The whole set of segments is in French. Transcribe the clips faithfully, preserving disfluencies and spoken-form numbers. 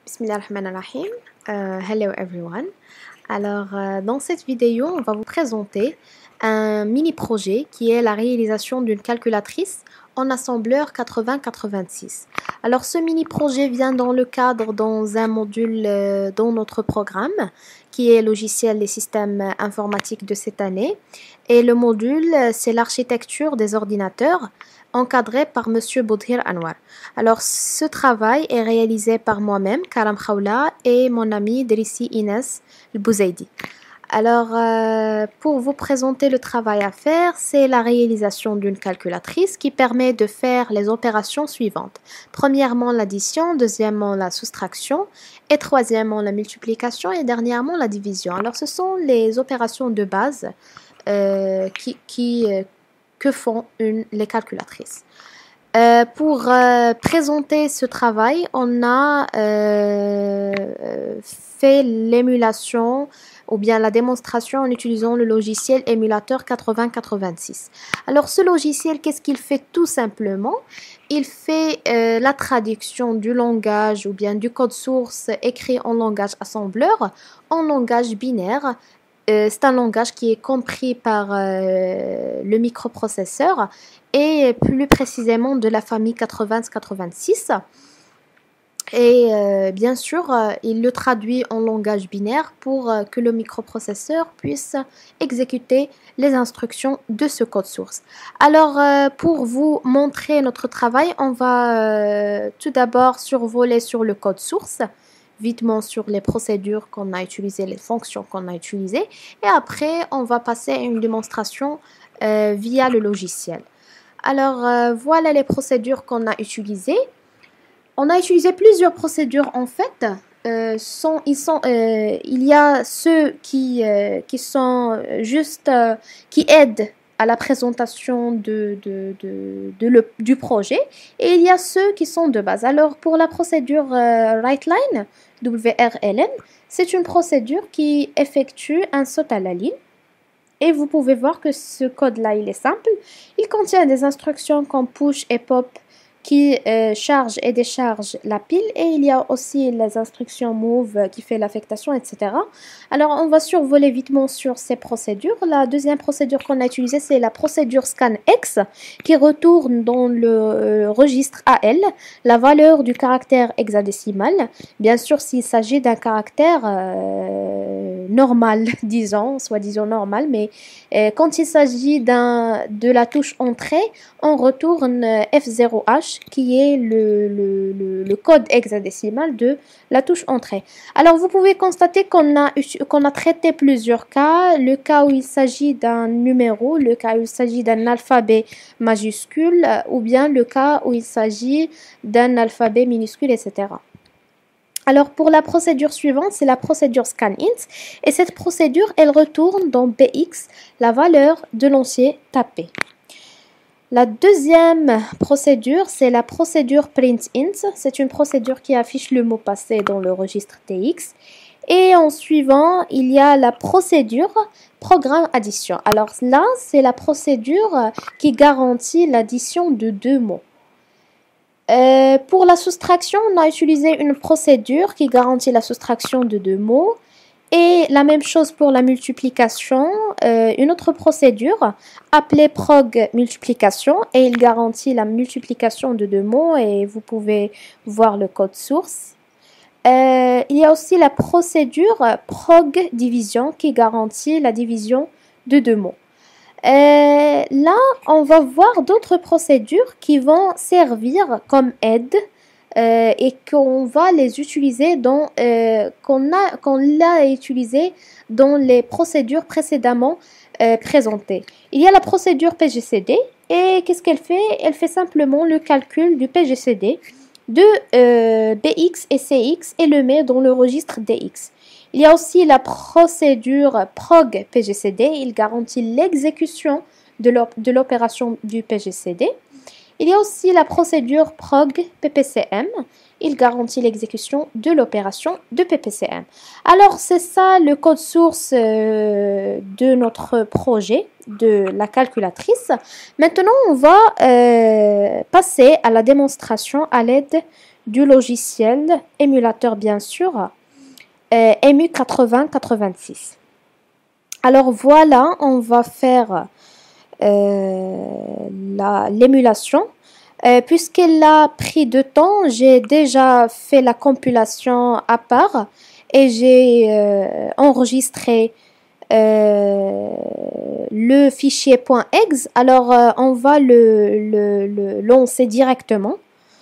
Bismillahirrahmanirrahim. Euh, hello everyone. Alors, euh, dans cette vidéo, on va vous présenter un mini-projet qui est la réalisation d'une calculatrice en assembleur quatre-vingts quatre-vingt-six. Alors, ce mini-projet vient dans le cadre dans un module euh, dans notre programme qui est logiciel des systèmes informatiques de cette année. Et le module, c'est l'architecture des ordinateurs encadré par Monsieur Boudhir Anwar. Alors, ce travail est réalisé par moi-même, Karam Khawla, et mon ami Drissi Inès Bouzaidi. Alors, euh, pour vous présenter le travail à faire, c'est la réalisation d'une calculatrice qui permet de faire les opérations suivantes. Premièrement, l'addition, deuxièmement, la soustraction, et troisièmement, la multiplication, et dernièrement, la division. Alors, ce sont les opérations de base euh, qui... qui euh, que font une, les calculatrices. Euh, pour euh, présenter ce travail, on a euh, fait l'émulation ou bien la démonstration en utilisant le logiciel émulateur quatre-vingts quatre-vingt-six. Alors ce logiciel, qu'est-ce qu'il fait tout simplement? Il fait euh, la traduction du langage ou bien du code source écrit en langage assembleur en langage binaire. Euh, c'est un langage qui est compris par euh, le microprocesseur et plus précisément de la famille quatre-vingts quatre-vingt-six. Et euh, bien sûr, euh, il le traduit en langage binaire pour euh, que le microprocesseur puisse exécuter les instructions de ce code source. Alors, euh, pour vous montrer notre travail, on va euh, tout d'abord survoler sur le code source, vitement sur les procédures qu'on a utilisées, les fonctions qu'on a utilisées, et après on va passer à une démonstration euh, via le logiciel. Alors euh, voilà les procédures qu'on a utilisées. On a utilisé plusieurs procédures en fait. Euh, sont, ils sont, euh, il y a ceux qui, euh, qui sont juste euh, qui aident à la présentation de, de, de, de le, du projet, et il y a ceux qui sont de base. Alors pour la procédure euh, WriteLine, W R L N, c'est une procédure qui effectue un saut à la ligne. Et vous pouvez voir que ce code-là, il est simple. Il contient des instructions comme push et pop qui euh, charge et décharge la pile, et il y a aussi les instructions move euh, qui fait l'affectation, et cetera. Alors on va survoler vitement sur ces procédures. La deuxième procédure qu'on a utilisée, c'est la procédure scanx qui retourne dans le euh, registre A L la valeur du caractère hexadécimal. Bien sûr, s'il s'agit d'un caractère euh, normal, disons, soit disons normal, mais euh, quand il s'agit d'un de la touche entrée, on retourne F zéro H qui est le, le, le, le code hexadécimal de la touche entrée. Alors vous pouvez constater qu'on a, qu'on a traité plusieurs cas, le cas où il s'agit d'un numéro, le cas où il s'agit d'un alphabet majuscule, ou bien le cas où il s'agit d'un alphabet minuscule, et cetera. Alors pour la procédure suivante, c'est la procédure scanint, et cette procédure, elle retourne dans B X la valeur de l'entier tapé. La deuxième procédure, c'est la procédure printint. C'est une procédure qui affiche le mot passé dans le registre T X. Et en suivant, il y a la procédure programme addition. Alors là, c'est la procédure qui garantit l'addition de deux mots. Euh, pour la soustraction, on a utilisé une procédure qui garantit la soustraction de deux mots. Et la même chose pour la multiplication, euh, une autre procédure appelée prog multiplication, et il garantit la multiplication de deux mots, et vous pouvez voir le code source. Euh, il y a aussi la procédure prog division qui garantit la division de deux mots. Euh, là, on va voir d'autres procédures qui vont servir comme aide. Euh, et qu'on va les utiliser dans euh, qu'on a qu'on l'a utilisé dans les procédures précédemment euh, présentées. Il y a la procédure P G C D, et qu'est-ce qu'elle fait? Elle fait simplement le calcul du P G C D de euh, B X et C X et le met dans le registre D X. Il y a aussi la procédure prog P G C D, il garantit l'exécution de l'opération du P G C D. Il y a aussi la procédure prog P P C M. Il garantit l'exécution de l'opération de P P C M. Alors, c'est ça le code source euh, de notre projet, de la calculatrice. Maintenant, on va euh, passer à la démonstration à l'aide du logiciel émulateur bien sûr, euh, M U quatre-vingts quatre-vingt-six. Alors voilà, on va faire euh, l'émulation. Euh, Puisqu'elle a pris de temps, j'ai déjà fait la compilation à part et j'ai euh, enregistré euh, le fichier .exe. Alors euh, on va le, le, le lancer directement.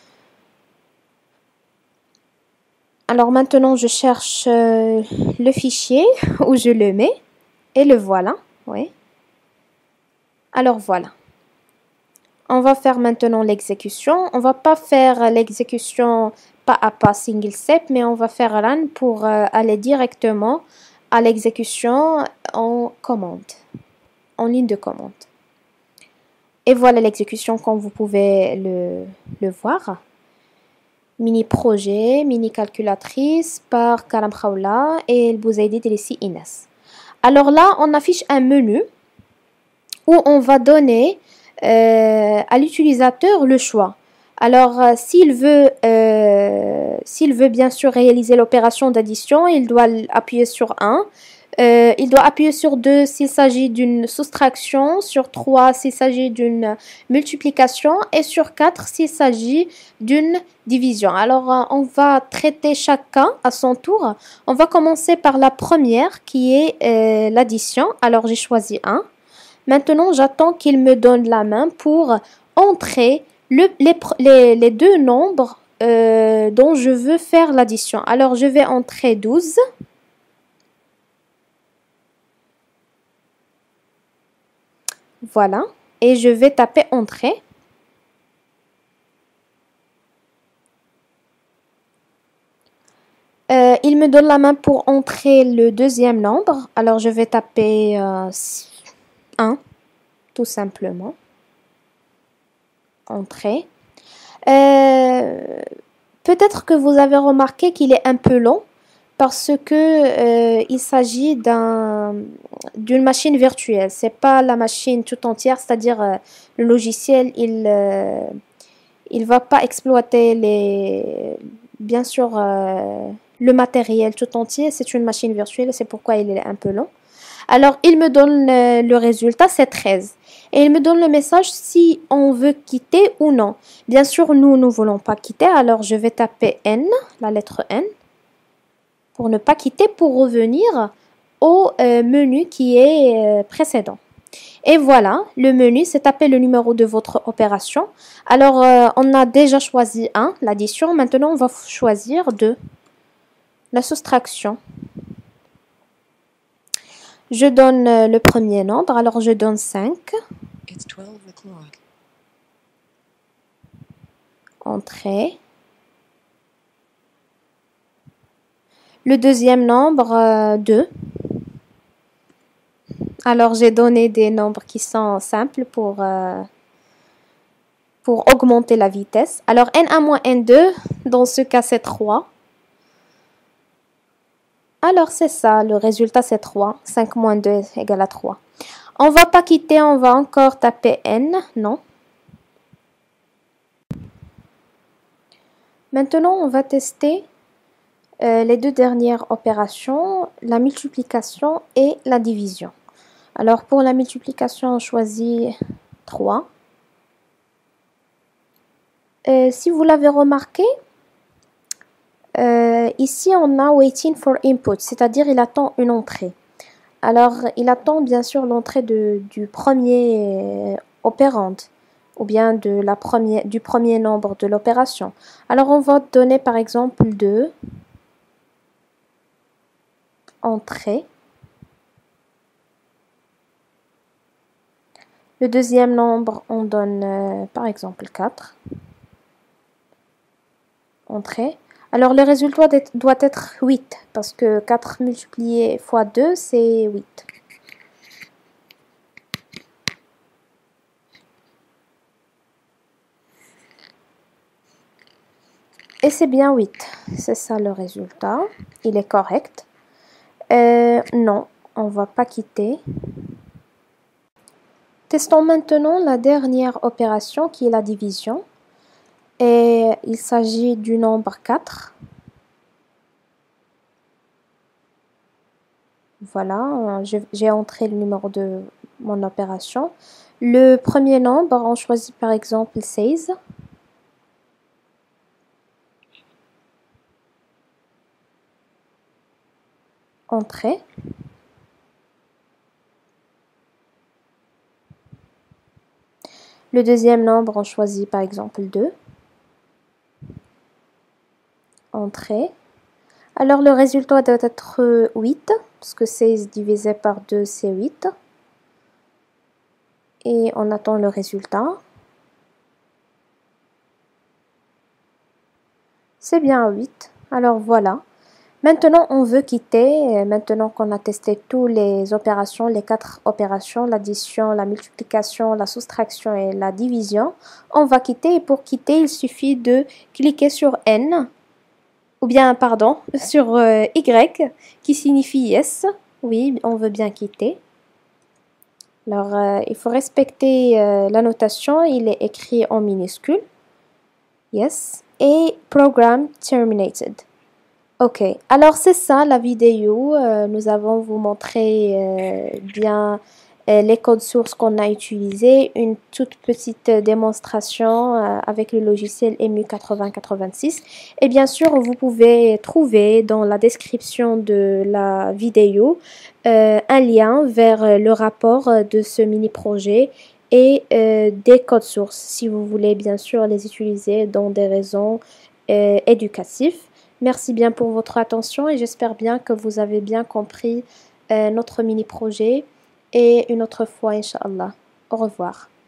Alors maintenant je cherche euh, le fichier où je le mets et le voilà. Oui. Alors voilà. On va faire maintenant l'exécution. On va pas faire l'exécution pas à pas single step, mais on va faire run pour euh, aller directement à l'exécution en commande, en ligne de commande. Et voilà l'exécution comme vous pouvez le, le voir. Mini projet, mini calculatrice par Karam Khawla et le Bouzaïdi Delissi Ines. Alors là, on affiche un menu où on va donner Euh, à l'utilisateur le choix. Alors, euh, s'il veut, euh, s'il veut bien sûr réaliser l'opération d'addition, il doit appuyer sur un. Euh, il doit appuyer sur deux s'il s'agit d'une soustraction, sur trois s'il s'agit d'une multiplication et sur quatre s'il s'agit d'une division. Alors, euh, on va traiter chacun à son tour. On va commencer par la première qui est euh, l'addition. Alors, j'ai choisi un. Maintenant, j'attends qu'il me donne la main pour entrer le, les, les, les deux nombres euh, dont je veux faire l'addition. Alors, je vais entrer douze. Voilà. Et je vais taper Entrée. Euh, il me donne la main pour entrer le deuxième nombre. Alors, je vais taper euh, un. Tout simplement. Entrée. Euh, peut-être que vous avez remarqué qu'il est un peu long parce que euh, il s'agit d'un d'une machine virtuelle. C'est pas la machine tout entière, c'est-à-dire euh, le logiciel, il euh, il va pas exploiter les bien sûr euh, le matériel tout entier. C'est une machine virtuelle, c'est pourquoi il est un peu long. Alors, il me donne le, le résultat, c'est treize. Et il me donne le message si on veut quitter ou non. Bien sûr, nous ne voulons pas quitter, alors je vais taper N, la lettre N, pour ne pas quitter, pour revenir au euh, menu qui est euh, précédent. Et voilà, le menu, c'est taper le numéro de votre opération. Alors, euh, on a déjà choisi un, l'addition. Maintenant, on va choisir deux, la soustraction. Je donne le premier nombre, alors je donne cinq. Entrée. Le deuxième nombre, euh, deux. Alors j'ai donné des nombres qui sont simples pour, euh, pour augmenter la vitesse. Alors N un moins N deux, dans ce cas c'est trois. Alors c'est ça, le résultat c'est trois. cinq moins deux égale à trois. On va pas quitter, on va encore taper N, non. Maintenant on va tester euh, les deux dernières opérations, la multiplication et la division. Alors pour la multiplication, on choisit trois. Euh, si vous l'avez remarqué, euh, ici on a waiting for input, c'est-à-dire il attend une entrée. Alors il attend bien sûr l'entrée du premier opérand ou bien de la première, du premier nombre de l'opération. Alors on va donner par exemple deux entrées. Le deuxième nombre, on donne euh, par exemple quatre. Entrée. Alors le résultat doit être huit parce que quatre multiplié fois deux, c'est huit. Et c'est bien huit. C'est ça le résultat. Il est correct. Euh, non, on va pas quitter. Testons maintenant la dernière opération qui est la division. Et il s'agit du nombre quatre. Voilà, j'ai entré le numéro de mon opération. Le premier nombre, on choisit par exemple seize. Entrée. Le deuxième nombre, on choisit par exemple deux. Entrée. Alors le résultat doit être huit, parce que seize divisé par deux, c'est huit. Et on attend le résultat. C'est bien huit. Alors voilà. Maintenant, on veut quitter. Maintenant qu'on a testé toutes les opérations, les quatre opérations, l'addition, la multiplication, la soustraction et la division, on va quitter. Et pour quitter, il suffit de cliquer sur N, ou bien, pardon, sur euh, Y, qui signifie yes. Oui, on veut bien quitter. Alors, euh, il faut respecter euh, la notation. Il est écrit en minuscule. Yes. Et Program Terminated. Ok, alors c'est ça la vidéo. Euh, nous avons vous montré euh, bien euh, les codes sources qu'on a utilisés, une toute petite démonstration euh, avec le logiciel E M U quatre-vingts quatre-vingt-six. Et bien sûr, vous pouvez trouver dans la description de la vidéo euh, un lien vers le rapport de ce mini-projet et euh, des codes sources si vous voulez bien sûr les utiliser dans des raisons euh, éducatives. Merci bien pour votre attention et j'espère bien que vous avez bien compris euh, notre mini-projet. Et une autre fois, Inch'Allah. Au revoir.